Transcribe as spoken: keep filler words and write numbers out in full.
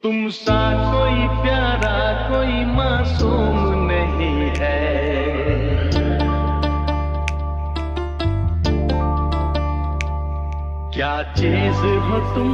तुम सा कोई प्यारा कोई मासूम नहीं है। क्या चीज हो तुम।